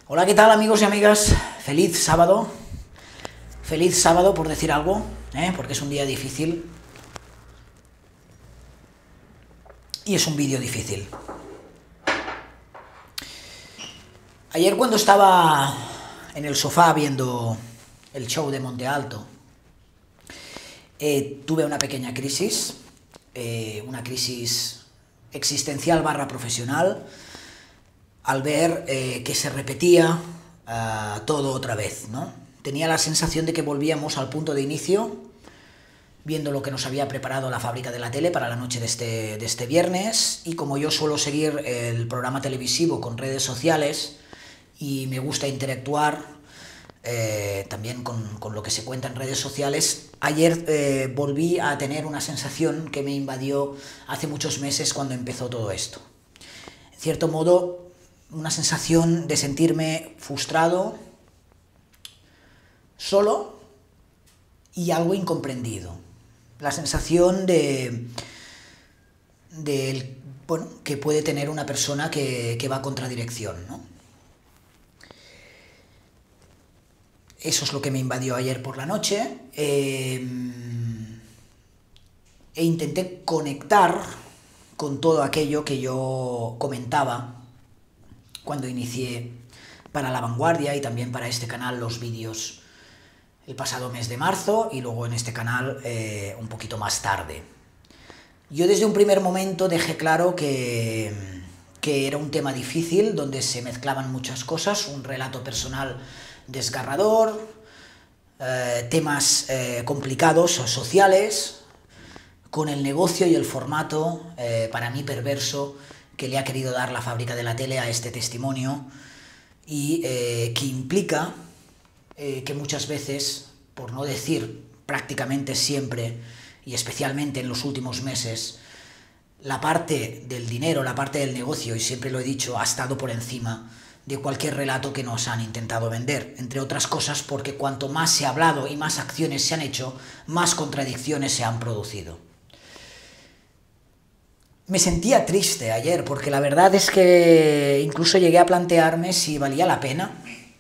Hola, ¿qué tal amigos y amigas? Feliz sábado por decir algo, porque es un día difícil y es un vídeo difícil. Ayer cuando estaba en el sofá viendo el show de Monte Alto, tuve una pequeña crisis, una crisis existencial / profesional, al ver que se repetía todo otra vez, ¿no? Tenía la sensación de que volvíamos al punto de inicio, viendo lo que nos había preparado la fábrica de la tele para la noche de este viernes, y como yo suelo seguir el programa televisivo con redes sociales y me gusta interactuar también con lo que se cuenta en redes sociales, ayer volví a tener una sensación que me invadió hace muchos meses cuando empezó todo esto. En cierto modo, una sensación de sentirme frustrado, solo y algo incomprendido. La sensación bueno, que puede tener una persona que va a contradirección, ¿no? Eso es lo que me invadió ayer por la noche. E intenté conectar con todo aquello que yo comentaba cuando inicié para La Vanguardia y también para este canal los vídeos el pasado mes de marzo y luego en este canal un poquito más tarde. Yo desde un primer momento dejé claro que era un tema difícil, donde se mezclaban muchas cosas, un relato personal desgarrador, temas complicados sociales, con el negocio y el formato, para mí perverso, que le ha querido dar la fábrica de la tele a este testimonio y que implica que muchas veces, por no decir prácticamente siempre, y especialmente en los últimos meses, la parte del dinero, la parte del negocio, y siempre lo he dicho, ha estado por encima de cualquier relato que nos han intentado vender, entre otras cosas porque cuanto más se ha hablado y más acciones se han hecho, más contradicciones se han producido. Me sentía triste ayer, porque la verdad es que incluso llegué a plantearme si valía la pena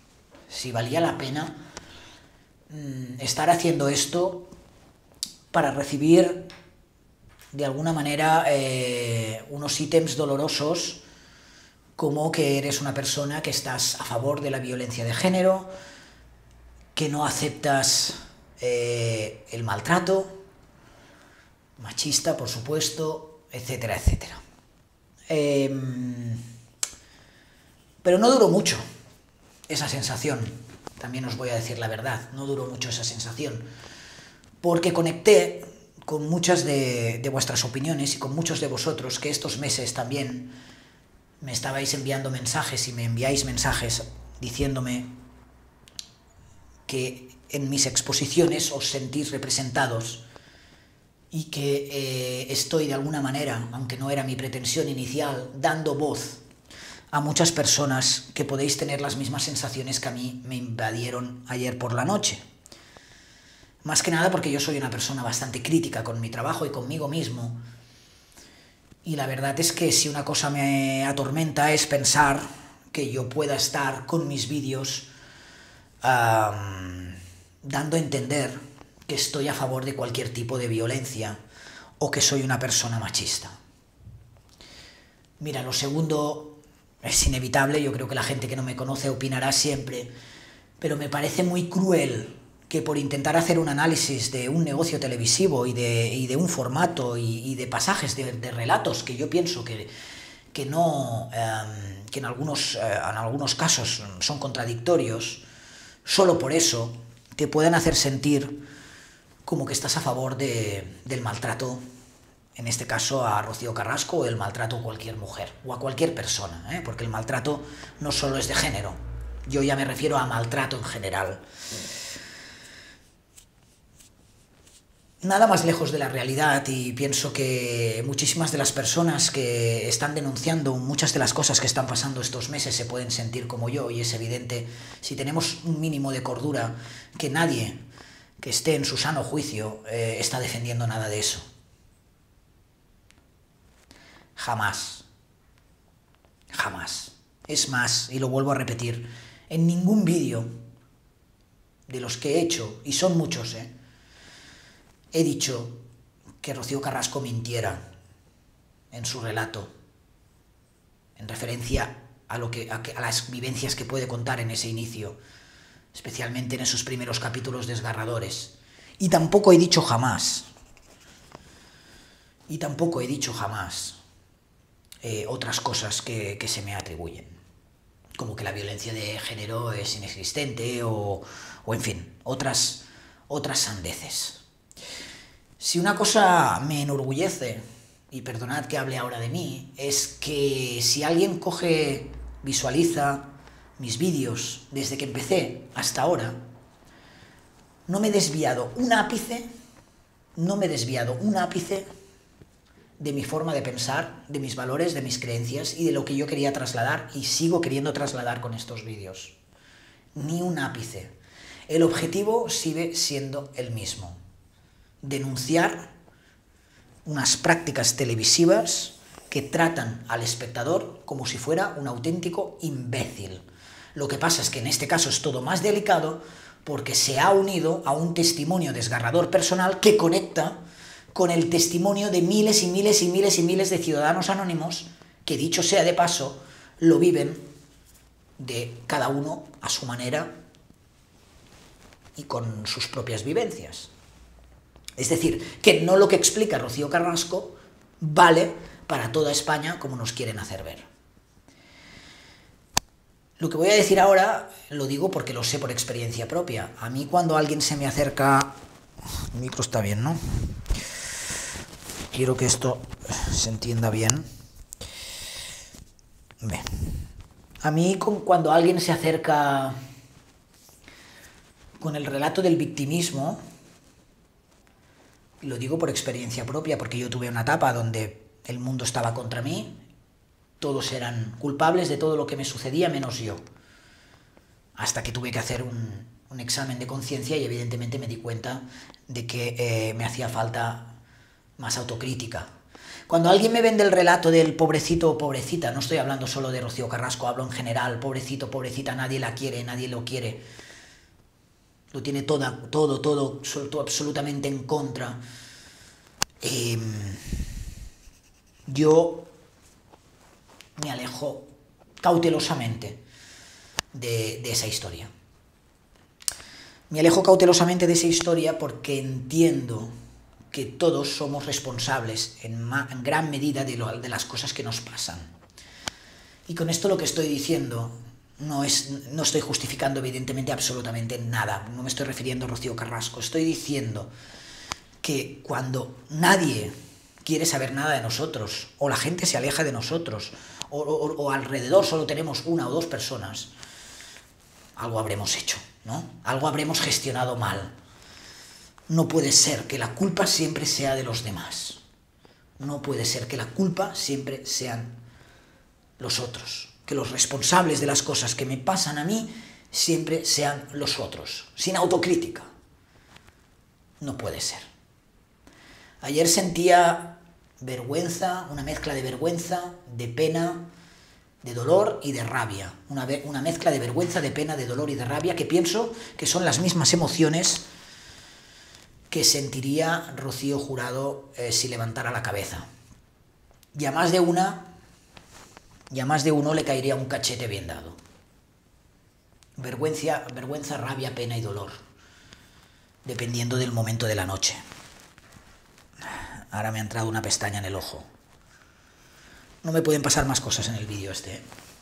estar haciendo esto para recibir de alguna manera unos ítems dolorosos, como que eres una persona que estás a favor de la violencia de género, que no aceptas el maltrato, machista, por supuesto, etcétera, etcétera. Pero no duró mucho esa sensación, también os voy a decir la verdad, no duró mucho esa sensación, porque conecté con muchas de vuestras opiniones y con muchos de vosotros que estos meses también me estabais enviando mensajes y me enviáis mensajes diciéndome que en mis exposiciones os sentís representados y que estoy de alguna manera, aunque no era mi pretensión inicial, dando voz a muchas personas que podéis tener las mismas sensaciones que a mí me invadieron ayer por la noche. Más que nada porque yo soy una persona bastante crítica con mi trabajo y conmigo mismo, y la verdad es que si una cosa me atormenta es pensar que yo pueda estar con mis vídeos dando a entender que estoy a favor de cualquier tipo de violencia o que soy una persona machista. Mira, lo segundo es inevitable, yo creo que la gente que no me conoce opinará siempre, pero me parece muy cruel que por intentar hacer un análisis de un negocio televisivo y de un formato y de pasajes de relatos que yo pienso que en algunos casos son contradictorios, solo por eso te pueden hacer sentir como que estás a favor del maltrato, en este caso a Rocío Carrasco, o el maltrato a cualquier mujer o a cualquier persona, porque el maltrato no solo es de género, yo ya me refiero a maltrato en general. Nada más lejos de la realidad, y pienso que muchísimas de las personas que están denunciando muchas de las cosas que están pasando estos meses se pueden sentir como yo, y es evidente, si tenemos un mínimo de cordura, que nadie que esté en su sano juicio está defendiendo nada de eso. Jamás. Jamás. Es más, y lo vuelvo a repetir, En ningún vídeo de los que he hecho, y son muchos, he dicho que Rocío Carrasco mintiera en su relato, en referencia a las vivencias que puede contar en ese inicio, especialmente en esos primeros capítulos desgarradores. Y tampoco he dicho jamás, otras cosas que se me atribuyen, como que la violencia de género es inexistente o en fin, otras sandeces. Si una cosa me enorgullece, y perdonad que hable ahora de mí, es que si alguien visualiza mis vídeos desde que empecé hasta ahora, no me he desviado un ápice de mi forma de pensar, de mis valores, de mis creencias y de lo que yo quería trasladar y sigo queriendo trasladar con estos vídeos. Ni un ápice. El objetivo sigue siendo el mismo: denunciar unas prácticas televisivas que tratan al espectador como si fuera un auténtico imbécil. Lo que pasa es que en este caso es todo más delicado porque se ha unido a un testimonio desgarrador personal que conecta con el testimonio de miles y miles y miles y miles de ciudadanos anónimos que, dicho sea de paso, lo viven de cada uno a su manera y con sus propias vivencias. Es decir, que no lo que explica Rocío Carrasco vale para toda España como nos quieren hacer ver. Lo que voy a decir ahora lo digo porque lo sé por experiencia propia. A mí cuando alguien se me acerca... El micro está bien, ¿no? Quiero que esto se entienda bien. Bien. A mí cuando alguien se acerca con el relato del victimismo, lo digo por experiencia propia, porque yo tuve una etapa donde el mundo estaba contra mí, todos eran culpables de todo lo que me sucedía menos yo, hasta que tuve que hacer un examen de conciencia y evidentemente me di cuenta de que me hacía falta más autocrítica. Cuando alguien me vende el relato del pobrecito o pobrecita, no estoy hablando solo de Rocío Carrasco, hablo en general, pobrecito, pobrecita, nadie la quiere, nadie lo quiere, lo tiene todo absolutamente en contra. Yo me alejo cautelosamente de esa historia. Me alejo cautelosamente de esa historia porque entiendo que todos somos responsables en gran medida de las cosas que nos pasan. Y con esto lo que estoy diciendo no estoy justificando evidentemente absolutamente nada, no me estoy refiriendo a Rocío Carrasco, estoy diciendo que cuando nadie quiere saber nada de nosotros, o la gente se aleja de nosotros, o alrededor solo tenemos una o dos personas, algo habremos hecho, ¿no? Algo habremos gestionado mal. No puede ser que la culpa siempre sea de los demás. No puede ser que la culpa siempre sean los otros. Que los responsables de las cosas que me pasan a mí siempre sean los otros. Sin autocrítica. No puede ser. Ayer sentía vergüenza, una mezcla de vergüenza, de pena, de dolor y de rabia. Una mezcla de vergüenza, de pena, de dolor y de rabia que pienso que son las mismas emociones que sentiría Rocío Jurado si levantara la cabeza. Y a más de uno le caería un cachete bien dado. Vergüenza, rabia, pena y dolor, dependiendo del momento de la noche. Ahora me ha entrado una pestaña en el ojo. No me pueden pasar más cosas en el vídeo este.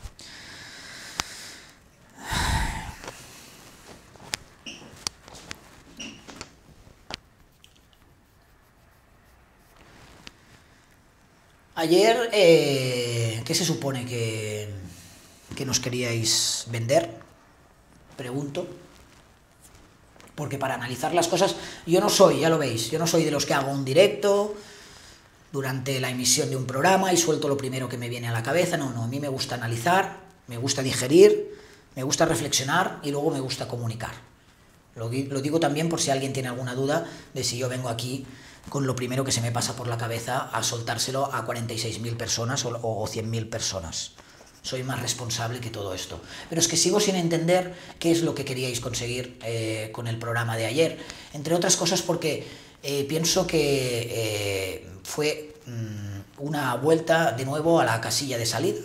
Ayer, ¿qué se supone que nos queríais vender? Pregunto. Porque para analizar las cosas, yo no soy, ya lo veis, yo no soy de los que hago un directo durante la emisión de un programa y suelto lo primero que me viene a la cabeza. No, a mí me gusta analizar, me gusta digerir, me gusta reflexionar y luego me gusta comunicar. Lo digo también por si alguien tiene alguna duda de si yo vengo aquí con lo primero que se me pasa por la cabeza a soltárselo a 46.000 personas o 100.000 personas. soy más responsable que todo esto. Pero es que sigo sin entender qué es lo que queríais conseguir con el programa de ayer. Entre otras cosas porque pienso que fue una vuelta de nuevo a la casilla de salida.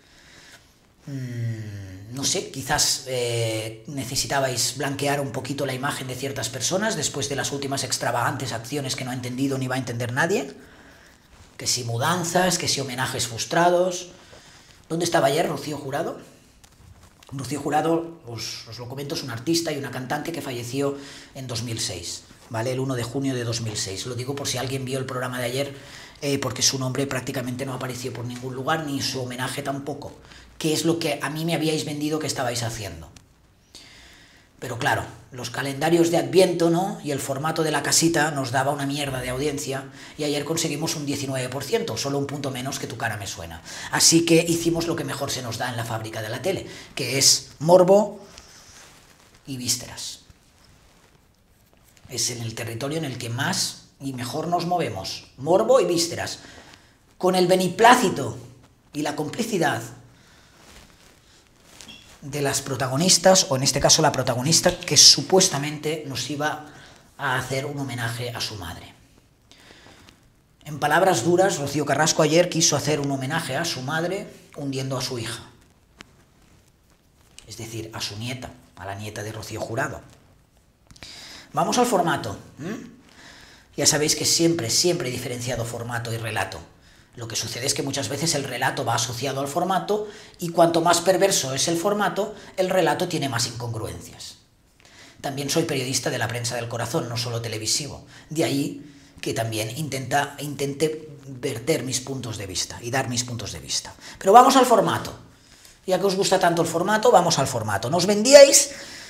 No sé, quizás necesitabais blanquear un poquito la imagen de ciertas personas después de las últimas extravagantes acciones que no ha entendido ni va a entender nadie. Que si mudanzas, que si homenajes frustrados. ¿Dónde estaba ayer Rocío Jurado? Rocío Jurado, os lo comento, es una artista y una cantante que falleció en 2006, ¿vale? El 1 de junio de 2006. Lo digo por si alguien vio el programa de ayer, porque su nombre prácticamente no apareció por ningún lugar, ni su homenaje tampoco, que es lo que a mí me habíais vendido que estabais haciendo. Pero claro, los calendarios de Adviento, ¿no?, y el formato de la casita nos daba una mierda de audiencia, y ayer conseguimos un 19%, solo un punto menos que Tu cara me suena. Así que hicimos lo que mejor se nos da en la fábrica de la tele, que es morbo y vísceras. Es en el territorio en el que más y mejor nos movemos, morbo y vísceras, con el beneplácito y la complicidad de las protagonistas, o en este caso la protagonista que supuestamente nos iba a hacer un homenaje a su madre. En palabras duras, Rocío Carrasco ayer quiso hacer un homenaje a su madre hundiendo a su hija. Es decir, a su nieta, a la nieta de Rocío Jurado. Vamos al formato. Ya sabéis que siempre he diferenciado formato y relato. Lo que sucede es que muchas veces el relato va asociado al formato y cuanto más perverso es el formato, el relato tiene más incongruencias. También soy periodista de la prensa del corazón, no solo televisivo. De ahí que también intente verter mis puntos de vista y dar mis puntos de vista. Pero vamos al formato. Ya que os gusta tanto el formato, vamos al formato. Nos vendíais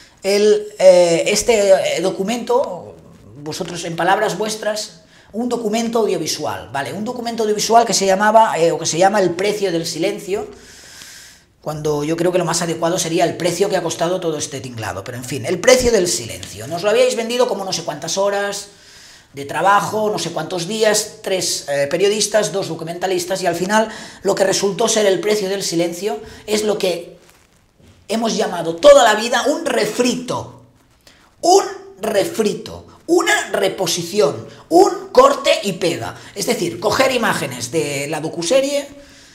este documento, vosotros en palabras vuestras, un documento audiovisual, ¿vale? Un documento audiovisual que se llamaba, o que se llama El precio del silencio, cuando yo creo que lo más adecuado sería el precio que ha costado todo este tinglado, pero en fin, El precio del silencio. Nos lo habíais vendido como no sé cuántas horas de trabajo, no sé cuántos días, 3 periodistas, 2 documentalistas, y al final lo que resultó ser El precio del silencio es lo que hemos llamado toda la vida un refrito, una reposición, un corte y pega. Es decir, coger imágenes de la docuserie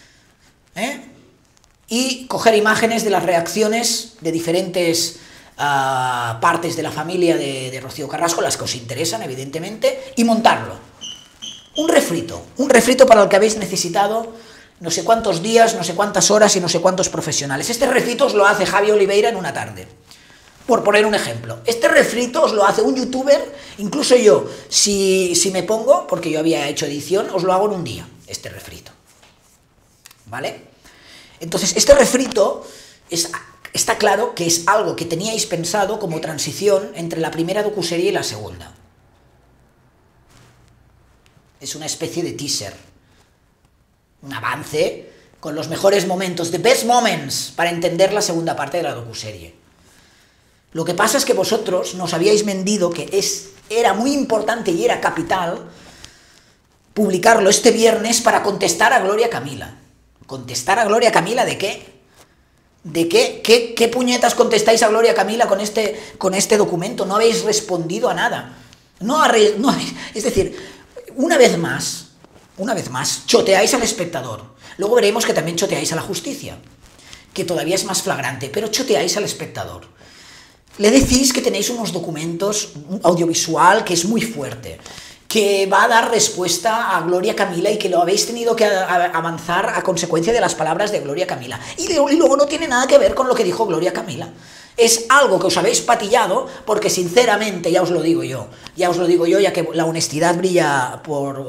y coger imágenes de las reacciones de diferentes partes de la familia de Rocío Carrasco, las que os interesan, evidentemente, y montarlo. Un refrito para el que habéis necesitado no sé cuántos días, no sé cuántas horas y no sé cuántos profesionales. Este refrito os lo hace Javi Oliveira en una tarde. Por poner un ejemplo, este refrito os lo hace un youtuber, incluso yo, si me pongo, porque yo había hecho edición, os lo hago en un día, este refrito, ¿vale? Entonces, este refrito está claro que es algo que teníais pensado como transición entre la primera docuserie y la segunda. Es una especie de teaser, un avance con los mejores momentos, the best moments, para entender la segunda parte de la docuserie. Lo que pasa es que vosotros nos habíais vendido que era muy importante y era capital publicarlo este viernes para contestar a Gloria Camila. ¿Contestar a Gloria Camila de qué? ¿De qué? ¿Qué puñetas contestáis a Gloria Camila con este documento? No habéis respondido a nada. Es decir, una vez más, choteáis al espectador. Luego veremos que también choteáis a la justicia, que todavía es más flagrante, pero choteáis al espectador. Le decís que tenéis unos documentos, un audiovisual que es muy fuerte, que va a dar respuesta a Gloria Camila y que lo habéis tenido que avanzar a consecuencia de las palabras de Gloria Camila. Y luego no tiene nada que ver con lo que dijo Gloria Camila. Es algo que os habéis patillado porque, sinceramente, ya os lo digo yo, ya que la honestidad brilla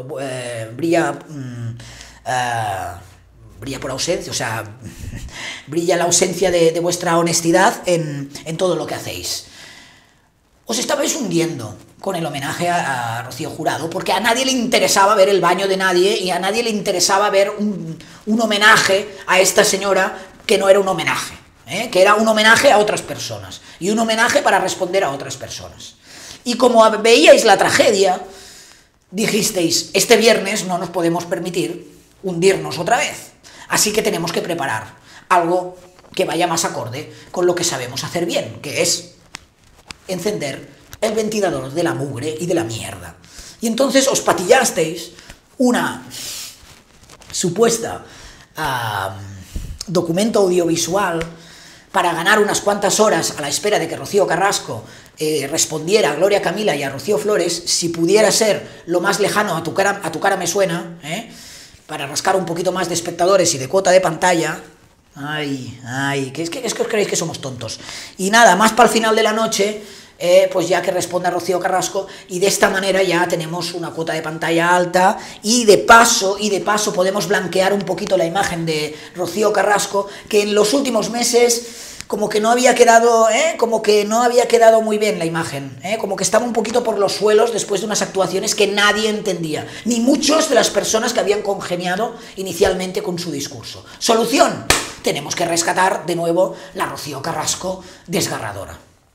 por ausencia, o sea, brilla la ausencia de vuestra honestidad en todo lo que hacéis. Os estabais hundiendo con el homenaje a Rocío Jurado, porque a nadie le interesaba ver el baño de nadie y a nadie le interesaba ver un homenaje a esta señora que no era un homenaje, que era un homenaje a otras personas y un homenaje para responder a otras personas. Y como veíais la tragedia, dijisteis, este viernes no nos podemos permitir hundirnos otra vez. Así que tenemos que preparar algo que vaya más acorde con lo que sabemos hacer bien, que es encender el ventilador de la mugre y de la mierda. Y entonces os patillasteis una supuesta documento audiovisual para ganar unas cuantas horas a la espera de que Rocío Carrasco respondiera a Gloria Camila y a Rocío Flores, si pudiera ser lo más lejano a tu cara me suena, para rascar un poquito más de espectadores y de cuota de pantalla. Ay, que es que os creéis que somos tontos. Y nada, más para el final de la noche, pues ya que responda Rocío Carrasco, y de esta manera ya tenemos una cuota de pantalla alta, y de paso podemos blanquear un poquito la imagen de Rocío Carrasco, que en los últimos meses como que no había quedado, muy bien la imagen, como que estaba un poquito por los suelos después de unas actuaciones que nadie entendía, ni muchos de las personas que habían congeniado inicialmente con su discurso. Solución: tenemos que rescatar de nuevo la Rocío Carrasco desgarradora.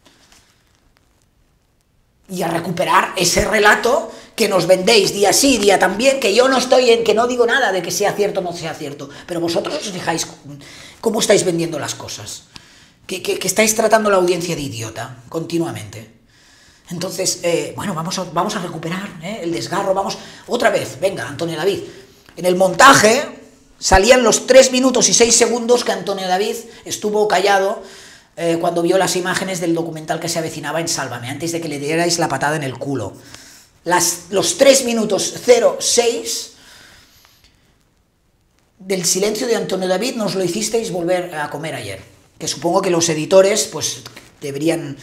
Y a recuperar ese relato que nos vendéis día sí, día también, que yo no estoy que no digo nada de que sea cierto o no sea cierto, pero vosotros os fijáis cómo estáis vendiendo las cosas, que estáis tratando a la audiencia de idiota continuamente. Entonces, bueno, vamos a recuperar el desgarro, vamos, otra vez, venga, Antonio David. En el montaje salían los 3 minutos y 6 segundos que Antonio David estuvo callado cuando vio las imágenes del documental que se avecinaba en Sálvame, antes de que le dierais la patada en el culo. Los 3 minutos 06 del silencio de Antonio David nos lo hicisteis volver a comer ayer, que supongo que los editores pues tendrían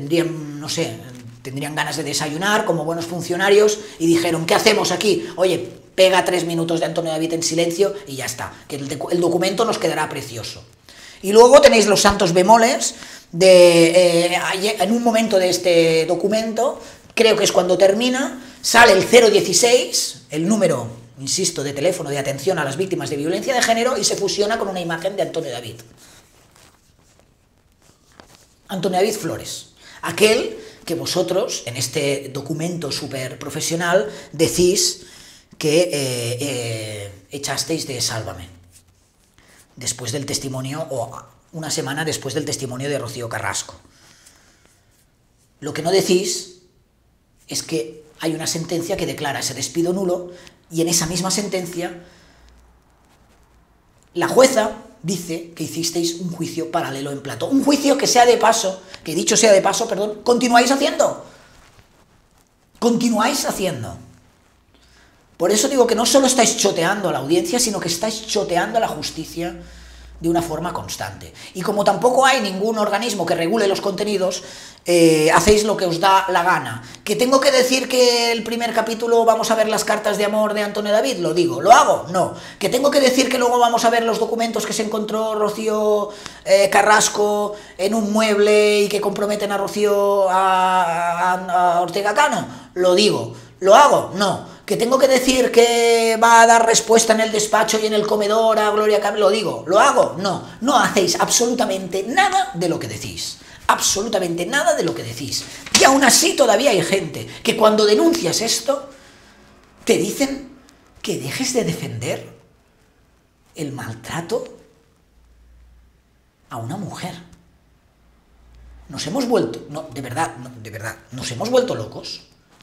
ganas de desayunar como buenos funcionarios y dijeron, ¿qué hacemos aquí? Oye, pega 3 minutos de Antonio David en silencio y ya está, que el documento nos quedará precioso. Y luego tenéis los santos bemoles en un momento de este documento, creo que es cuando termina, sale el 016, el número, insisto, de teléfono de atención a las víctimas de violencia de género, y se fusiona con una imagen de Antonio David. Antonio David Flores, aquel que vosotros, en este documento súper profesional, decís que echasteis de Sálvame, después del testimonio, o una semana después del testimonio de Rocío Carrasco. Lo que no decís es que hay una sentencia que declara ese despido nulo, y en esa misma sentencia la jueza dice que hicisteis un juicio paralelo en plató, un juicio que dicho sea de paso, continuáis haciendo. Por eso digo que no solo estáis choteando a la audiencia, sino que estáis choteando a la justicia de una forma constante. Y como tampoco hay ningún organismo que regule los contenidos, hacéis lo que os da la gana. ¿Que tengo que decir que el primer capítulo vamos a ver las cartas de amor de Antonio David? Lo digo. ¿Lo hago? No. ¿Que tengo que decir que luego vamos a ver los documentos que se encontró Rocío Carrasco en un mueble y que comprometen a Rocío a Ortega Cano? Lo digo. ¿Lo hago? No. ¿Que tengo que decir que va a dar respuesta en el despacho y en el comedor a Gloria Camila? Lo digo. ¿Lo hago? No. No hacéis absolutamente nada de lo que decís. Absolutamente nada de lo que decís. Y aún así todavía hay gente que cuando denuncias esto te dicen que dejes de defender el maltrato a una mujer. Nos hemos vuelto, de verdad, nos hemos vuelto locos.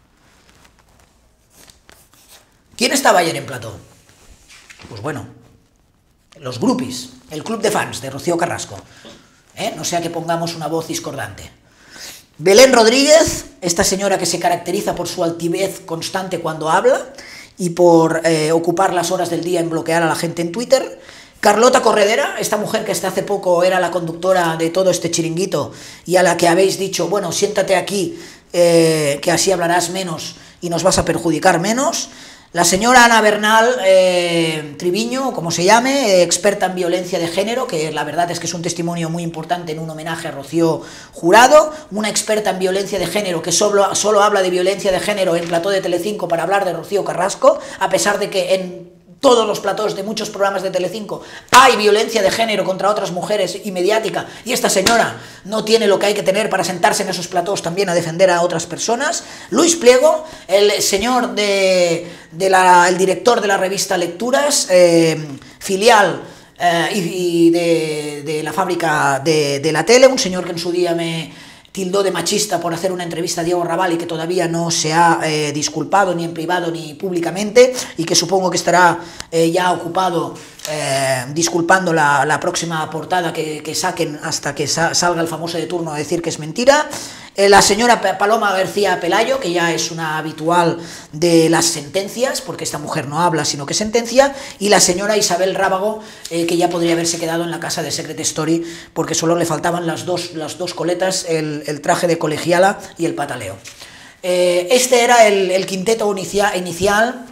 ¿Quién estaba ayer en plató? Pues bueno, los groupies, el club de fans de Rocío Carrasco. No sea que pongamos una voz discordante. Belén Rodríguez, esta señora que se caracteriza por su altivez constante cuando habla y por ocupar las horas del día en bloquear a la gente en Twitter. Carlota Corredera, esta mujer que hasta hace poco era la conductora de todo este chiringuito y a la que habéis dicho, bueno, siéntate aquí, que así hablarás menos y nos vas a perjudicar menos. La señora Ana Bernal Triviño, como se llame, experta en violencia de género, que la verdad es que es un testimonio muy importante en un homenaje a Rocío Jurado, una experta en violencia de género que solo habla de violencia de género en plató de Telecinco para hablar de Rocío Carrasco, a pesar de que en todos los platós de muchos programas de Telecinco hay violencia de género contra otras mujeres y mediática, y esta señora no tiene lo que hay que tener para sentarse en esos platós también a defender a otras personas. Luis Pliego, el señor el director de la revista Lecturas, filial y de la fábrica de la tele, un señor que en su día me tildó de machista por hacer una entrevista a Diego Raval y que todavía no se ha disculpado ni en privado ni públicamente, y que supongo que estará ya ocupado disculpando la próxima portada que saquen hasta que salga el famoso de turno a decir que es mentira. La señora Paloma García Pelayo, que ya es una habitual de las sentencias, porque esta mujer no habla sino que sentencia, y la señora Isabel Rábago, que ya podría haberse quedado en la casa de Secret Story, porque solo le faltaban las dos coletas, el traje de colegiala y el pataleo. Este era el quinteto inicial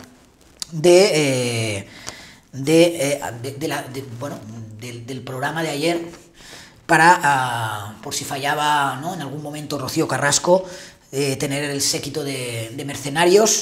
del programa de ayer, para, por si fallaba, ¿no?, en algún momento Rocío Carrasco, tener el séquito de mercenarios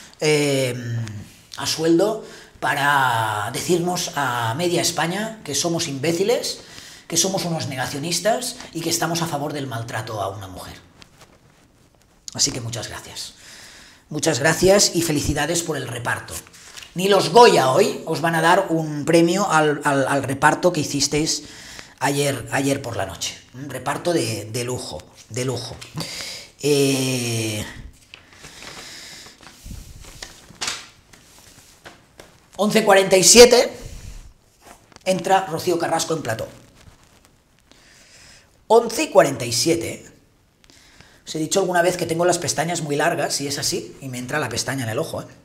a sueldo para decirnos a media España que somos imbéciles, que somos unos negacionistas y que estamos a favor del maltrato a una mujer. Así que muchas gracias. Muchas gracias y felicidades por el reparto. Ni los Goya hoy os van a dar un premio al reparto que hicisteis ayer por la noche. Un reparto de lujo, de lujo. 11:47 entra Rocío Carrasco en plató. 11:47. Os he dicho alguna vez que tengo las pestañas muy largas, y es así, y me entra la pestaña en el ojo, ¿eh?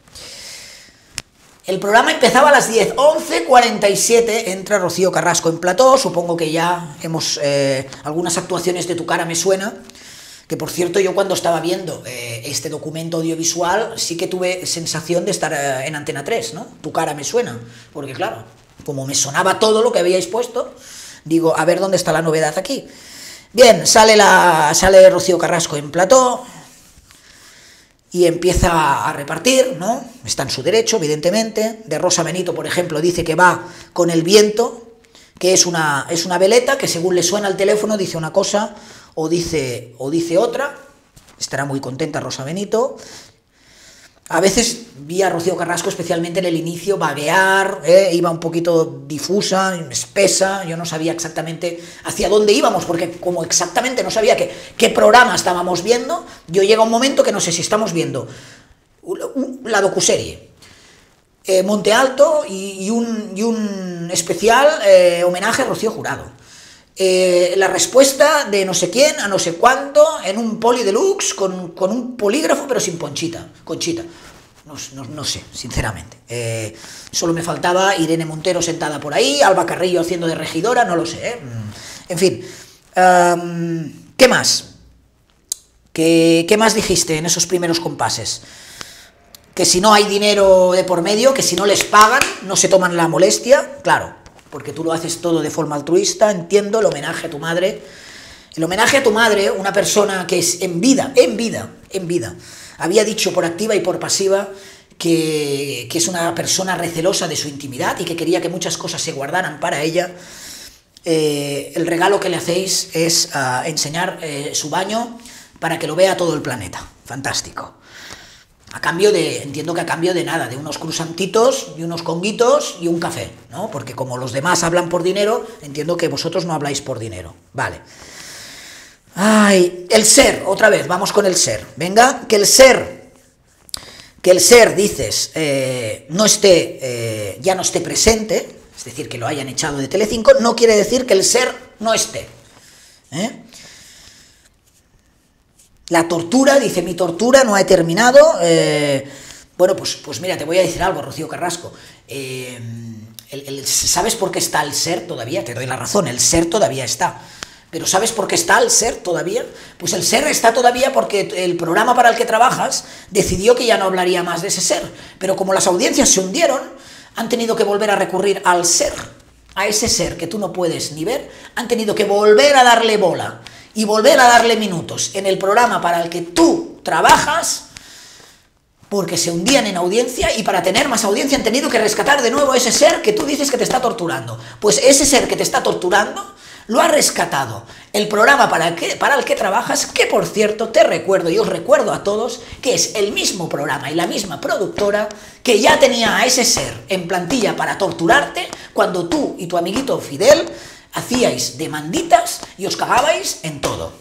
El programa empezaba a las 10, 11:47 entra Rocío Carrasco en plató, supongo que ya hemos, algunas actuaciones de Tu cara me suena, que por cierto yo cuando estaba viendo este documento audiovisual sí que tuve sensación de estar en Antena 3, ¿no? Tu cara me suena, porque claro, como me sonaba todo lo que habíais puesto, digo, a ver dónde está la novedad aquí. Bien, sale Rocío Carrasco en plató, y empieza a repartir, ¿no? Está en su derecho, evidentemente. De Rosa Benito, por ejemplo, dice que va con el viento, que es una veleta, que según le suena el teléfono dice una cosa o dice otra. Estará muy contenta Rosa Benito. A veces vi a Rocío Carrasco, especialmente en el inicio, vaguear, iba un poquito difusa, espesa, yo no sabía exactamente hacia dónde íbamos, porque como exactamente no sabía qué programa estábamos viendo, yo llega un momento que no sé si estamos viendo la docuserie, Monte Alto y un especial homenaje a Rocío Jurado. La respuesta de no sé quién a no sé cuánto en un poli deluxe con un polígrafo pero sin Conchita. No sé, sinceramente. Solo me faltaba Irene Montero sentada por ahí, Alba Carrillo haciendo de regidora, no lo sé. En fin, ¿qué más? ¿Qué más dijiste en esos primeros compases? Que si no hay dinero de por medio, que si no les pagan, no se toman la molestia, claro, porque tú lo haces todo de forma altruista, entiendo, el homenaje a tu madre. El homenaje a tu madre, una persona que es en vida, había dicho por activa y por pasiva que es una persona recelosa de su intimidad y que quería que muchas cosas se guardaran para ella. El regalo que le hacéis es enseñar su baño para que lo vea todo el planeta. Fantástico. Entiendo que a cambio de nada, de unos crusantitos y unos conguitos y un café, ¿no? Porque como los demás hablan por dinero, entiendo que vosotros no habláis por dinero. Vale. Ay, el ser, otra vez, vamos con el ser. Venga, que el ser, dices, ya no esté presente, es decir, que lo hayan echado de Telecinco, no quiere decir que el ser no esté. La tortura, dice, mi tortura no ha terminado. Bueno, pues mira, te voy a decir algo, Rocío Carrasco. ¿Sabes por qué está el ser todavía? Te doy la razón, el ser todavía está. Pero ¿sabes por qué está el ser todavía? Pues el ser está todavía porque el programa para el que trabajas decidió que ya no hablaría más de ese ser. Pero como las audiencias se hundieron, han tenido que volver a recurrir al ser, a ese ser que tú no puedes ni ver, han tenido que volver a darle bola y volver a darle minutos en el programa para el que tú trabajas, porque se hundían en audiencia, y para tener más audiencia han tenido que rescatar de nuevo a ese ser que tú dices que te está torturando. Pues ese ser que te está torturando lo ha rescatado el programa para el que trabajas, que por cierto te recuerdo y os recuerdo a todos que es el mismo programa y la misma productora que ya tenía a ese ser en plantilla para torturarte cuando tú y tu amiguito Fidel hacíais demanditas y os cagabais en todo.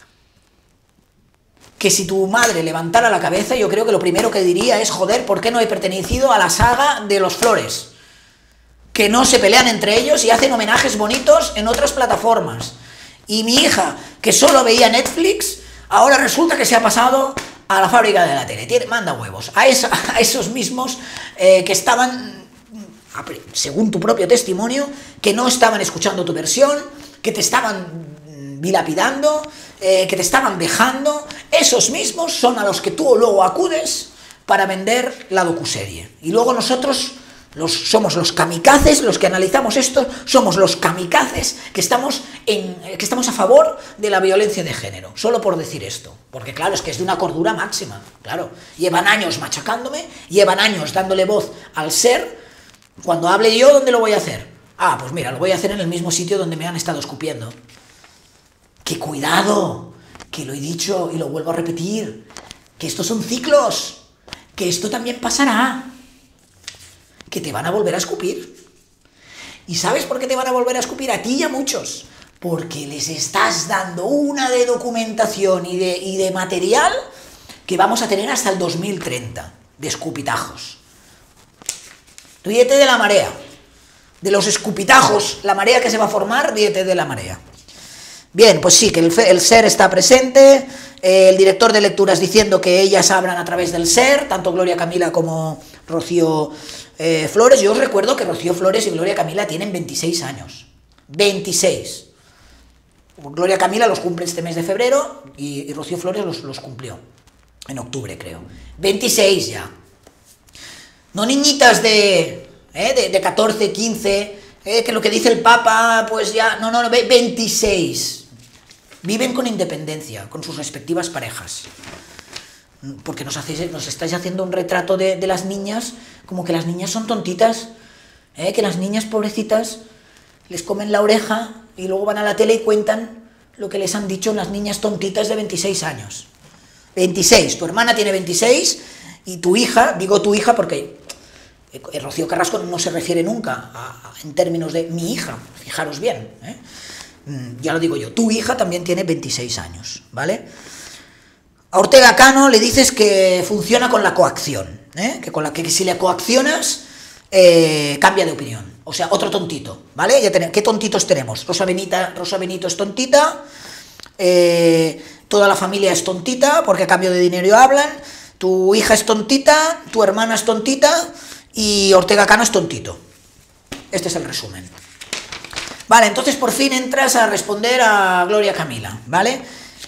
Que si tu madre levantara la cabeza, yo creo que lo primero que diría es, joder, ¿por qué no he pertenecido a la saga de los Flores? Que no se pelean entre ellos y hacen homenajes bonitos en otras plataformas. Y mi hija, que solo veía Netflix, ahora resulta que se ha pasado a la fábrica de la tele. Manda huevos. A esos mismos que estaban, según tu propio testimonio, que no estaban escuchando tu versión, que te estaban vilapidando, que te estaban vejando, esos mismos son a los que tú luego acudes para vender la docuserie. Y luego nosotros somos los kamikazes, los que analizamos esto, somos los kamikazes que estamos a favor de la violencia de género, solo por decir esto, porque claro, es que es de una cordura máxima, claro, llevan años machacándome, llevan años dándole voz al ser. Cuando hable yo, ¿dónde lo voy a hacer? Ah, pues mira, lo voy a hacer en el mismo sitio donde me han estado escupiendo. ¡Que cuidado! Que lo he dicho y lo vuelvo a repetir, que estos son ciclos, que esto también pasará, que te van a volver a escupir. ¿Y sabes por qué te van a volver a escupir? A ti y a muchos. Porque les estás dando una de documentación y de material que vamos a tener hasta el 2030, de escupitajos. Ríete de la marea, de los escupitajos, la marea que se va a formar, ríete de la marea. Bien, pues sí, que el ser está presente, el director de lecturas diciendo que ellas hablan a través del ser, tanto Gloria Camila como Rocío Flores. Yo os recuerdo que Rocío Flores y Gloria Camila tienen 26 años. 26. Gloria Camila los cumple este mes de febrero y Rocío Flores los cumplió en octubre, creo. 26 ya. No niñitas de 14, 15, que lo que dice el Papa, pues ya... No, 26. Viven con independencia, con sus respectivas parejas. Porque nos estáis haciendo un retrato de las niñas, como que las niñas son tontitas, que las niñas pobrecitas les comen la oreja y luego van a la tele y cuentan lo que les han dicho las niñas tontitas de 26 años. 26, tu hermana tiene 26 y tu hija, digo tu hija porque Rocío Carrasco no se refiere nunca en términos de mi hija, fijaros bien, ya lo digo yo, tu hija también tiene 26 años, ¿vale? A Ortega Cano le dices que funciona con la coacción, que si le coaccionas cambia de opinión, o sea, otro tontito, ¿vale? ¿Qué tontitos tenemos? Rosa Benito es tontita, toda la familia es tontita porque a cambio de dinero hablan, tu hija es tontita, tu hermana es tontita y Ortega Cano es tontito. Este es el resumen. Vale, entonces por fin entras a responder a Gloria Camila, ¿vale?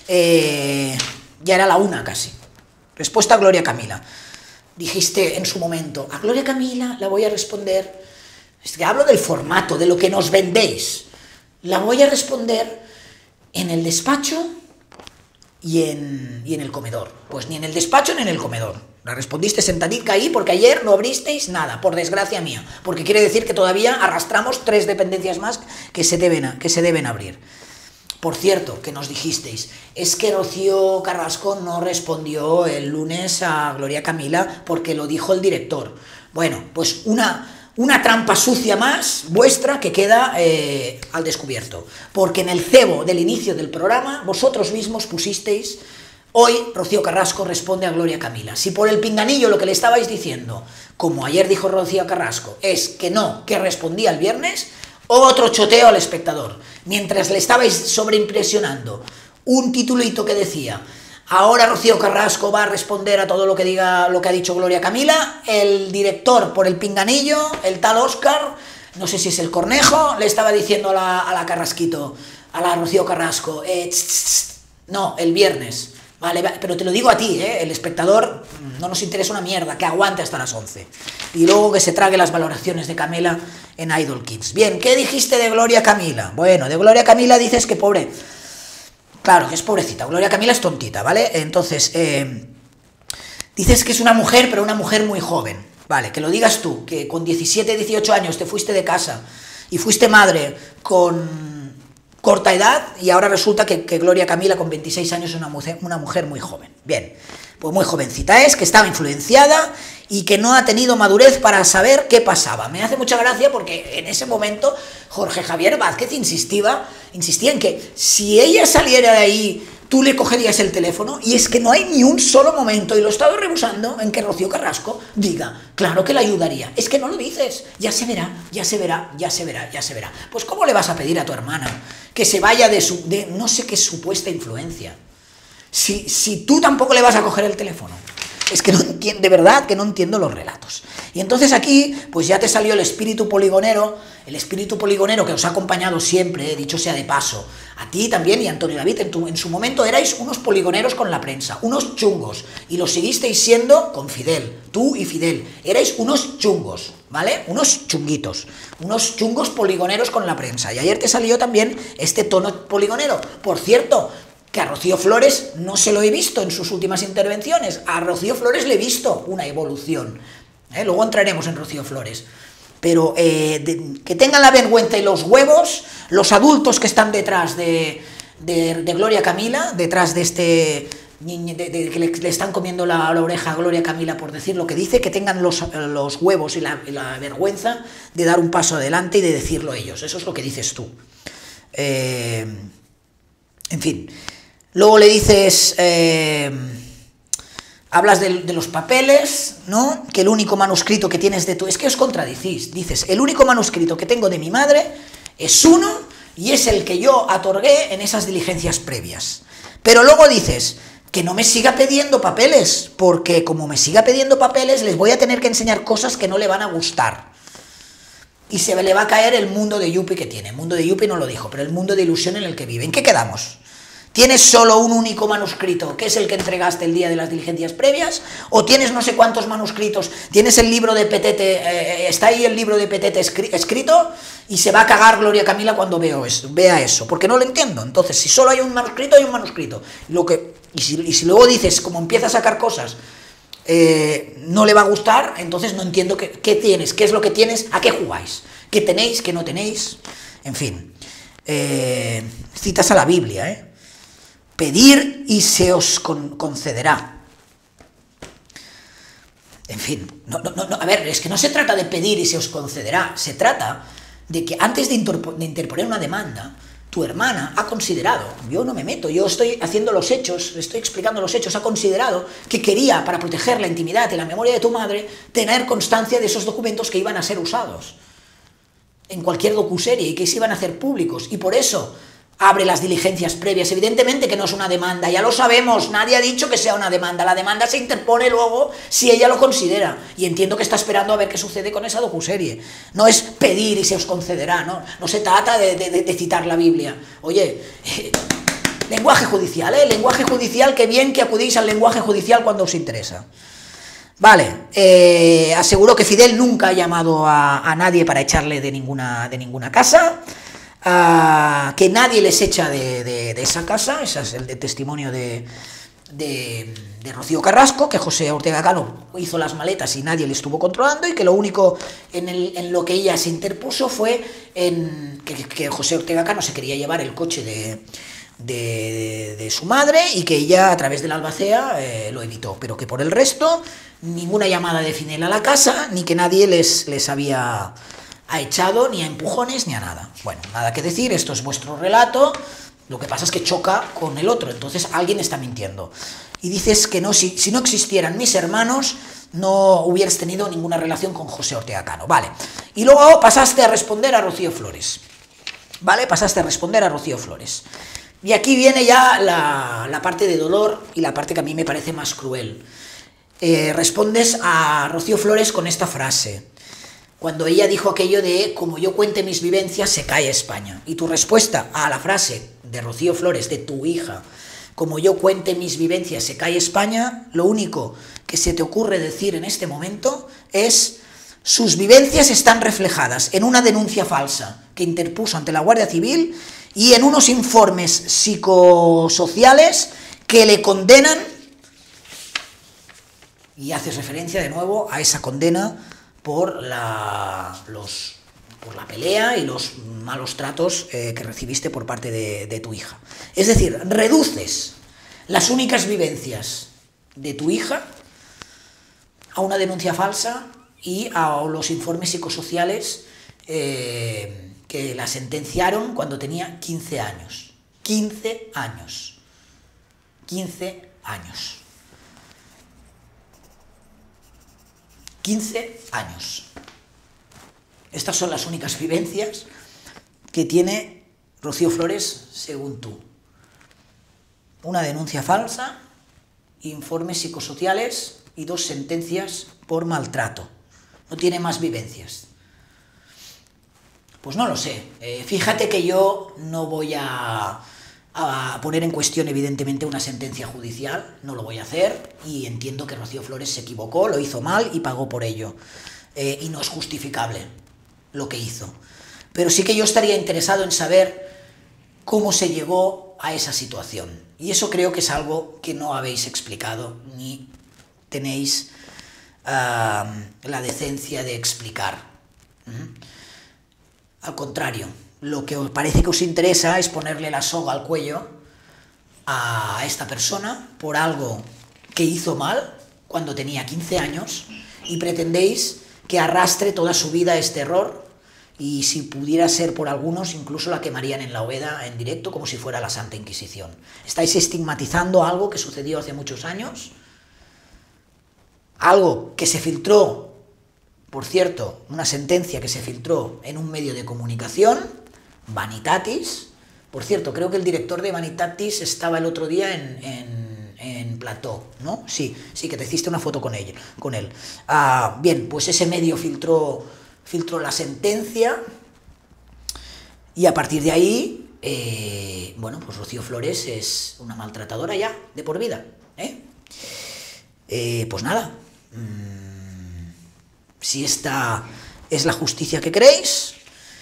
Ya era la una casi. Respuesta a Gloria Camila. Dijiste en su momento, a Gloria Camila la voy a responder, es que hablo del formato, de lo que nos vendéis, la voy a responder en el despacho y en el comedor. Pues ni en el despacho ni en el comedor. La respondiste sentadica ahí porque ayer no abristeis nada, por desgracia mía, porque quiere decir que todavía arrastramos 3 dependencias más que se deben abrir. Por cierto, que nos dijisteis, es que Rocío Carrasco no respondió el lunes a Gloria Camila porque lo dijo el director. Bueno, pues una trampa sucia más vuestra que queda al descubierto, porque en el cebo del inicio del programa vosotros mismos pusisteis: hoy Rocío Carrasco responde a Gloria Camila. Si por el pinganillo lo que le estabais diciendo, como ayer dijo Rocío Carrasco, es que no, que respondía el viernes, otro choteo al espectador. Mientras le estabais sobreimpresionando un titulito que decía: ahora Rocío Carrasco va a responder a todo lo que diga, lo que ha dicho Gloria Camila, el director por el pinganillo, el tal Óscar, no sé si es el Cornejo, le estaba diciendo a la Carrasquito, a la Rocío Carrasco, no, el viernes. Vale, pero te lo digo a ti, el espectador no nos interesa una mierda, que aguante hasta las 11. Y luego que se trague las valoraciones de Camela en Idol Kids. Bien, ¿qué dijiste de Gloria Camila? Bueno, de Gloria Camila dices que pobre. Claro, que es pobrecita, Gloria Camila es tontita, ¿vale? Entonces, dices que es una mujer, pero una mujer muy joven. Vale, que lo digas tú, que con 17, 18 años te fuiste de casa y fuiste madre con corta edad, y ahora resulta que Gloria Camila con 26 años es una mujer muy joven. Bien, pues muy jovencita es, que estaba influenciada y que no ha tenido madurez para saber qué pasaba. Me hace mucha gracia porque en ese momento Jorge Javier Vázquez insistía en que si ella saliera de ahí, tú le cogerías el teléfono, y es que no hay ni un solo momento, y lo he estado rebusando, en que Rocío Carrasco diga, claro que la ayudaría. Es que no lo dices, ya se verá, ya se verá, ya se verá, ya se verá. Pues ¿cómo le vas a pedir a tu hermana que se vaya de no sé qué supuesta influencia? Si tú tampoco le vas a coger el teléfono. Es que no entiendo, de verdad que no entiendo los relatos. Y entonces aquí, pues ya te salió el espíritu poligonero que os ha acompañado siempre, dicho sea de paso, a ti también y a Antonio David, en su momento erais unos poligoneros con la prensa, unos chungos, y lo seguisteis siendo con Fidel, tú y Fidel, erais unos chungos, ¿vale? Unos chunguitos, unos chungos poligoneros con la prensa, y ayer te salió también este tono poligonero. Por cierto, que a Rocío Flores no se lo he visto en sus últimas intervenciones, a Rocío Flores le he visto una evolución, luego entraremos en Rocío Flores, pero que tengan la vergüenza y los huevos los adultos que están detrás de Gloria Camila, detrás de este niño, que le están comiendo la oreja a Gloria Camila por decir lo que dice, que tengan los huevos y la vergüenza de dar un paso adelante y de decirlo ellos. Eso es lo que dices tú. En fin. Luego le dices, hablas de los papeles, ¿no? Que el único manuscrito que tienes de tu... Es que os contradicís. Dices, el único manuscrito que tengo de mi madre es uno, y es el que yo otorgué en esas diligencias previas. Pero luego dices, que no me siga pidiendo papeles, porque como me siga pidiendo papeles, les voy a tener que enseñar cosas que no le van a gustar. Y se le va a caer el mundo de Yupi que tiene. El mundo de Yupi no lo dijo, pero el mundo de ilusión en el que vive. ¿En qué quedamos? ¿Tienes solo un único manuscrito, que es el que entregaste el día de las diligencias previas? ¿O tienes no sé cuántos manuscritos? ¿Tienes el libro de Petete, está ahí el libro de Petete escrito? Y se va a cagar Gloria Camila cuando vea eso, porque no lo entiendo. Entonces, si solo hay un manuscrito, hay un manuscrito. Y si luego dices, como empieza a sacar cosas, no le va a gustar, entonces no entiendo qué tienes, qué es lo que tienes, a qué jugáis, qué tenéis, qué no tenéis, en fin. Citas a la Biblia, Pedir y se os concederá. En fin, a ver, es que no se trata de pedir y se os concederá, se trata de que antes de interponer una demanda, tu hermana ha considerado, yo no me meto, yo estoy haciendo los hechos, estoy explicando los hechos, ha considerado que quería, para proteger la intimidad y la memoria de tu madre, tener constancia de esos documentos que iban a ser usados en cualquier docuserie y que se iban a hacer públicos, y por eso abre las diligencias previas. Evidentemente que no es una demanda, ya lo sabemos, nadie ha dicho que sea una demanda, la demanda se interpone luego si ella lo considera, y entiendo que está esperando a ver qué sucede con esa docuserie. No es pedir y se os concederá, no se trata de citar la Biblia. Oye, lenguaje judicial, lenguaje judicial, que bien que acudís al lenguaje judicial cuando os interesa. Vale, aseguró que Fidel nunca ha llamado a nadie para echarle de ninguna casa, que nadie les echa de esa casa. Ese es el testimonio de Rocío Carrasco, que José Ortega Cano hizo las maletas y nadie le estuvo controlando, y que lo único en lo que ella se interpuso fue en que José Ortega Cano se quería llevar el coche de su madre, y que ella a través de la albacea lo evitó, pero que por el resto ninguna llamada de Fidel a la casa, ni que nadie les había echado, ni a empujones, ni a nada. Bueno, nada que decir, esto es vuestro relato, lo que pasa es que choca con el otro, entonces alguien está mintiendo. Y dices que no, si no existieran mis hermanos, no hubieras tenido ninguna relación con José Ortega Cano. Vale, y luego pasaste a responder a Rocío Flores. Vale, pasaste a responder a Rocío Flores. Y aquí viene ya la parte de dolor, y la parte que a mí me parece más cruel. Respondes a Rocío Flores con esta frase, cuando ella dijo aquello de como yo cuente mis vivencias se cae España, y tu respuesta a la frase de Rocío Flores, de tu hija, como yo cuente mis vivencias se cae España, lo único que se te ocurre decir en este momento es: sus vivencias están reflejadas en una denuncia falsa que interpuso ante la Guardia Civil y en unos informes psicosociales que le condenan, y haces referencia de nuevo a esa condena por los por la pelea y los malos tratos que recibiste por parte de tu hija. Es decir, reduces las únicas vivencias de tu hija a una denuncia falsa y a los informes psicosociales que la sentenciaron cuando tenía 15 años. 15 años. 15 años. 15 años. Estas son las únicas vivencias que tiene Rocío Flores según tú. Una denuncia falsa, informes psicosociales y 2 sentencias por maltrato. No tiene más vivencias. Pues no lo sé. Fíjate que yo no voy a poner en cuestión evidentemente una sentencia judicial, no lo voy a hacer, y entiendo que Rocío Flores se equivocó, lo hizo mal y pagó por ello. Y no es justificable lo que hizo. Pero sí que yo estaría interesado en saber cómo se llegó a esa situación. Y eso creo que es algo que no habéis explicado ni tenéis la decencia de explicar. Al contrario, lo que os parece que os interesa es ponerle la soga al cuello a esta persona por algo que hizo mal cuando tenía 15 años y pretendéis que arrastre toda su vida este error, y si pudiera ser por algunos, incluso la quemarían en la hoguera en directo como si fuera la Santa Inquisición. Estáis estigmatizando algo que sucedió hace muchos años, algo que se filtró. Por cierto, una sentencia que se filtró en un medio de comunicación, Vanitatis. Por cierto, creo que el director de Vanitatis estaba el otro día en plató, ¿no? Sí, que te hiciste una foto con él. Bien, pues ese medio filtró la sentencia y a partir de ahí, bueno, pues Rocío Flores es una maltratadora ya, de por vida, pues nada. Si esta es la justicia que queréis,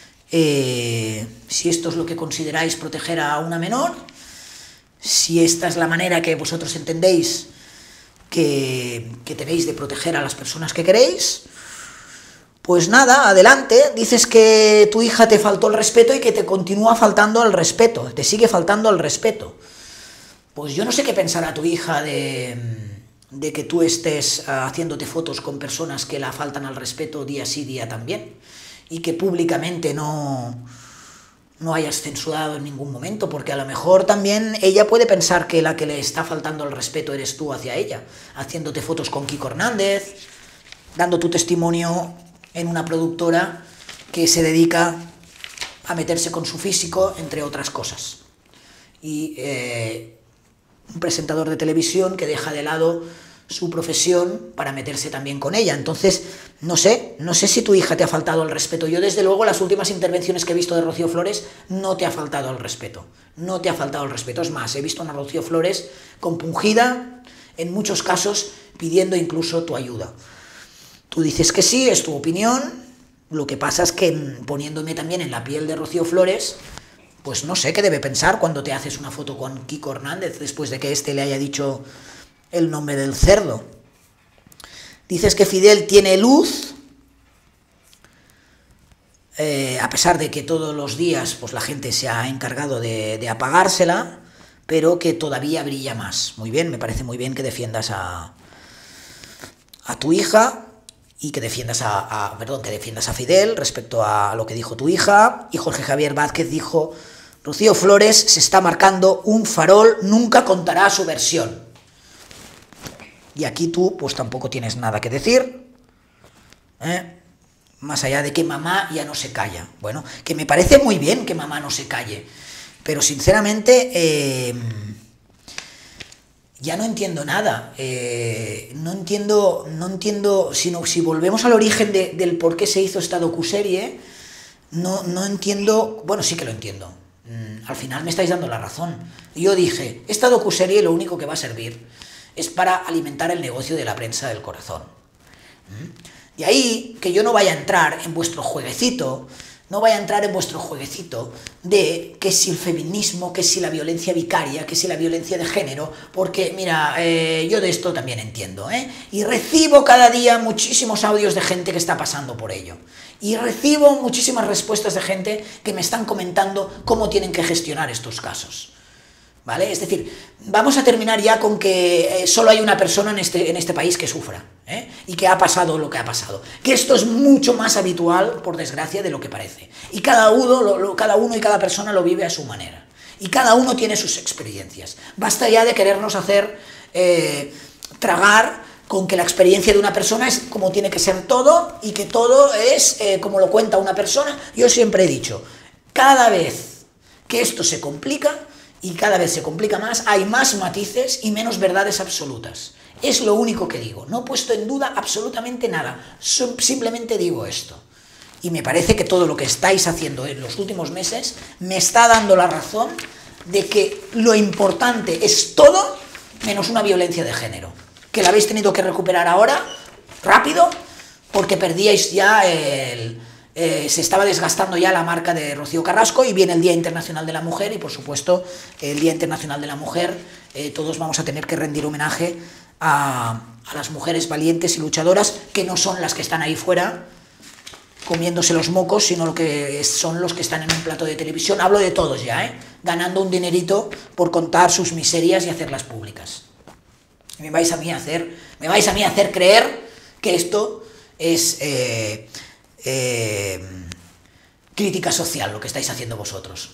si esto es lo que consideráis proteger a una menor, si esta es la manera que vosotros entendéis que tenéis de proteger a las personas que queréis, pues nada, adelante. Dices que tu hija te faltó el respeto y que te continúa faltando el respeto, te sigue faltando el respeto. Pues yo no sé qué pensará tu hija de que tú estés haciéndote fotos con personas que la faltan al respeto día sí, día también, y que públicamente no hayas censurado en ningún momento, porque a lo mejor también ella puede pensar que la que le está faltando el respeto eres tú hacia ella, haciéndote fotos con Kiko Hernández, dando tu testimonio en una productora que se dedica a meterse con su físico, entre otras cosas. Y un presentador de televisión que deja de lado su profesión para meterse también con ella. Entonces, no sé si tu hija te ha faltado el respeto. Yo, desde luego, las últimas intervenciones que he visto de Rocío Flores, no te ha faltado el respeto. No te ha faltado el respeto. Es más, he visto a una Rocío Flores compungida, en muchos casos pidiendo incluso tu ayuda. Tú dices que sí, es tu opinión. Lo que pasa es que, poniéndome también en la piel de Rocío Flores, pues no sé qué debe pensar cuando te haces una foto con Kiko Hernández después de que éste le haya dicho el nombre del cerdo. Dices que Fidel tiene luz, a pesar de que todos los días pues la gente se ha encargado de apagársela, pero que todavía brilla más. Muy bien, me parece muy bien que defiendas a tu hija y que defiendas que defiendas a Fidel respecto a lo que dijo tu hija. Y Jorge Javier Vázquez dijo: Rocío Flores se está marcando un farol, nunca contará su versión. Y aquí tú pues tampoco tienes nada que decir, más allá de que mamá ya no se calla. Bueno, que me parece muy bien que mamá no se calle, pero sinceramente ya no entiendo nada. No entiendo, si volvemos al origen del por qué se hizo esta docuserie, no entiendo. Bueno, sí que lo entiendo. Al final me estáis dando la razón. Yo dije, esta docuserie lo único que va a servir es para alimentar el negocio de la prensa del corazón. Y ahí, que yo no vaya a entrar en vuestro jueguecito no vaya a entrar en vuestro jueguecito de que si el feminismo, que si la violencia vicaria, que si la violencia de género, porque, mira, yo de esto también entiendo, y recibo cada día muchísimos audios de gente que está pasando por ello, y recibo muchísimas respuestas de gente que me están comentando cómo tienen que gestionar estos casos. ¿Vale? Es decir, vamos a terminar ya con que solo hay una persona en este país que sufra, y que ha pasado lo que ha pasado. Que esto es mucho más habitual, por desgracia, de lo que parece. Y cada uno y cada persona lo vive a su manera. Y cada uno tiene sus experiencias. Basta ya de querernos hacer tragar con que la experiencia de una persona es como tiene que ser todo, y que todo es como lo cuenta una persona. Yo siempre he dicho, cada vez que esto se complica, y cada vez se complica más, hay más matices y menos verdades absolutas. Es lo único que digo, no he puesto en duda absolutamente nada, simplemente digo esto. Y me parece que todo lo que estáis haciendo en los últimos meses me está dando la razón de que lo importante es todo menos una violencia de género, que la habéis tenido que recuperar ahora, rápido, porque perdíais ya se estaba desgastando ya la marca de Rocío Carrasco, y viene el Día Internacional de la Mujer, y por supuesto el Día Internacional de la Mujer todos vamos a tener que rendir homenaje a las mujeres valientes y luchadoras, que no son las que están ahí fuera comiéndose los mocos, sino lo que son los que están en un plato de televisión, hablo de todos ya, ganando un dinerito por contar sus miserias y hacerlas públicas. Me vais a mí a hacer creer que esto es crítica social, lo que estáis haciendo vosotros.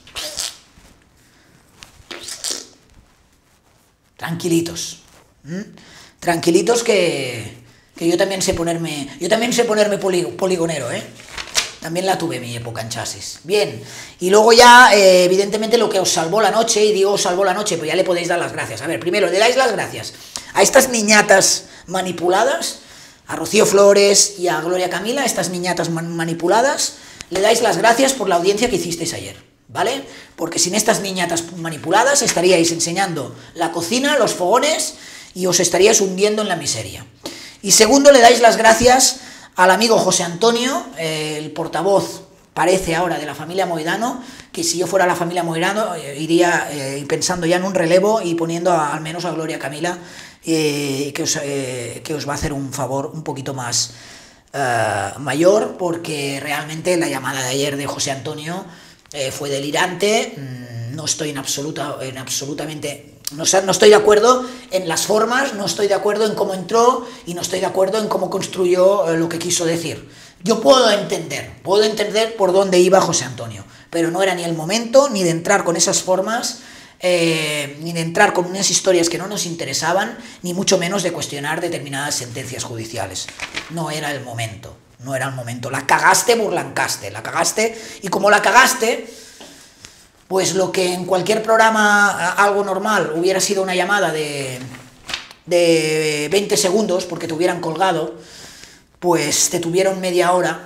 Tranquilitos, tranquilitos, que yo también sé ponerme, poligonero, también la tuve mi época en chasis. Bien, y luego ya, evidentemente, lo que os salvó la noche, y digo os salvó la noche, pues ya le podéis dar las gracias. A ver, primero, le dais las gracias a estas niñatas manipuladas, a Rocío Flores y a Gloria Camila, estas niñatas manipuladas, le dais las gracias por la audiencia que hicisteis ayer, ¿vale? Porque sin estas niñatas manipuladas estaríais enseñando la cocina, los fogones, y os estaríais hundiendo en la miseria. Y segundo, le dais las gracias al amigo José Antonio, el portavoz, parece ahora, de la familia Moedano, que si yo fuera la familia Moedano iría pensando ya en un relevo y poniendo al menos a Gloria Camila, que os va a hacer un favor un poquito más mayor, porque realmente la llamada de ayer de José Antonio fue delirante. No estoy absolutamente... No estoy de acuerdo en las formas, no estoy de acuerdo en cómo entró, y no estoy de acuerdo en cómo construyó lo que quiso decir. Yo puedo entender por dónde iba José Antonio, pero no era ni el momento ni de entrar con esas formas, ni de entrar con unas historias que no nos interesaban, ni mucho menos de cuestionar determinadas sentencias judiciales. No era el momento, no era el momento. La cagaste, Burlancaste, la cagaste, y como la cagaste, pues lo que en cualquier programa, algo normal, hubiera sido una llamada de 20 segundos, porque te hubieran colgado, pues te tuvieron media hora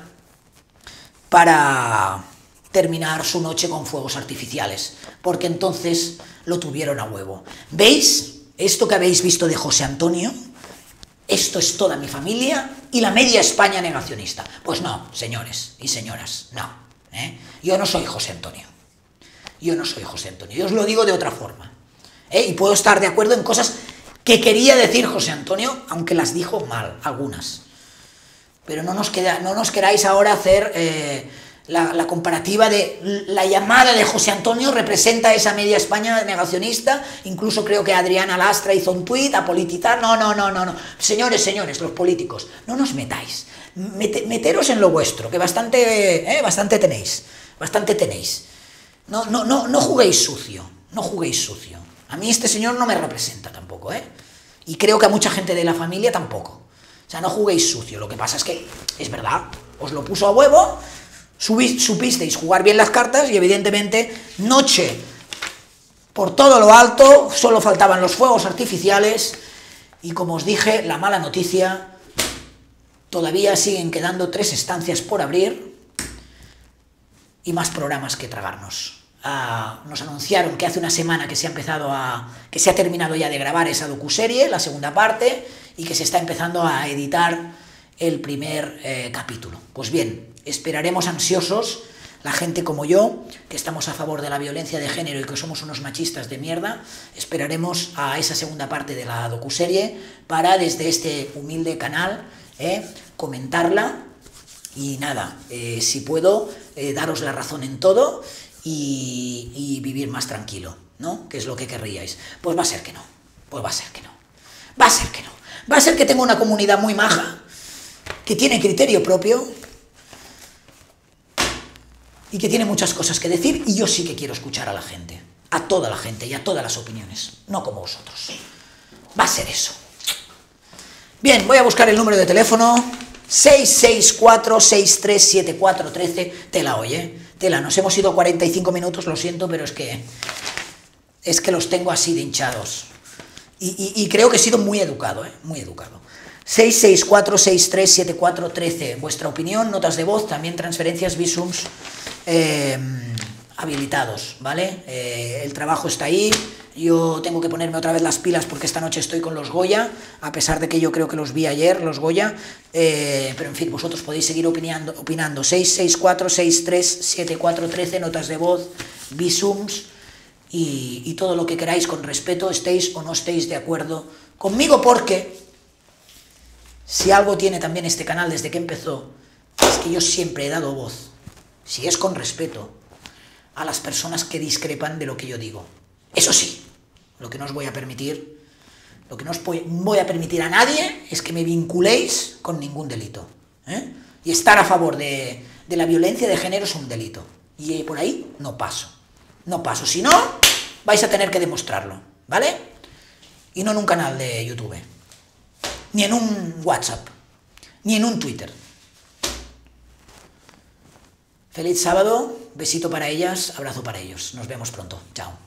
para terminar su noche con fuegos artificiales, porque entonces lo tuvieron a huevo. ¿Veis? Esto que habéis visto de José Antonio, esto es toda mi familia y la media España negacionista. Pues no, señores y señoras, no. Yo no soy José Antonio. Yo no soy José Antonio. Yo os lo digo de otra forma. Y puedo estar de acuerdo en cosas que quería decir José Antonio, aunque las dijo mal, algunas. Pero no nos queráis ahora hacer la comparativa de la llamada de José Antonio representa esa media España negacionista. Incluso creo que Adriana Lastra hizo un tuit a politizar. No. Señores, los políticos, no nos metáis. Meteros en lo vuestro, que bastante tenéis. No juguéis sucio, no juguéis sucio. A mí este señor no me representa tampoco, y creo que a mucha gente de la familia tampoco. O sea, no juguéis sucio. Lo que pasa es que, es verdad, os lo puso a huevo, supisteis jugar bien las cartas, y evidentemente, noche por todo lo alto, solo faltaban los fuegos artificiales, y como os dije, la mala noticia, todavía siguen quedando 3 estancias por abrir, y más programas que tragarnos. Nos anunciaron que hace una semana que se ha terminado ya de grabar esa docuserie, la segunda parte, y que se está empezando a editar el primer capítulo. Pues bien, esperaremos ansiosos la gente como yo, que estamos a favor de la violencia de género y que somos unos machistas de mierda, esperaremos a esa segunda parte de la docuserie para desde este humilde canal comentarla y nada, si puedo, daros la razón en todo y vivir más tranquilo, ¿no? Que es lo que querríais. Pues va a ser que no, pues va a ser que no, va a ser que no. Va a ser que tengo una comunidad muy maja, que tiene criterio propio y que tiene muchas cosas que decir, y yo sí que quiero escuchar a la gente, a toda la gente y a todas las opiniones, no como vosotros. Va a ser eso. Bien, voy a buscar el número de teléfono, 664-637413, tela hoy, tela, nos hemos ido 45 minutos, lo siento, pero es que los tengo así de hinchados, y creo que he sido muy educado, muy educado. 664-637413, vuestra opinión, notas de voz, también transferencias, visums habilitados, ¿vale? El trabajo está ahí, yo tengo que ponerme otra vez las pilas porque esta noche estoy con los Goya, a pesar de que yo creo que los vi ayer, los Goya, pero en fin, vosotros podéis seguir opinando, 664-637413, notas de voz, visums y todo lo que queráis con respeto, estéis o no estéis de acuerdo conmigo, porque si algo tiene también este canal desde que empezó, es que yo siempre he dado voz, si es con respeto, a las personas que discrepan de lo que yo digo. Eso sí, lo que no os voy a permitir, lo que no os voy a permitir a nadie es que me vinculéis con ningún delito. Y estar a favor de la violencia de género es un delito. Y por ahí no paso. No paso. Si no, vais a tener que demostrarlo, ¿vale? Y no en un canal de YouTube, ni en un WhatsApp, ni en un Twitter. Feliz sábado, besito para ellas, abrazo para ellos. Nos vemos pronto. Chao.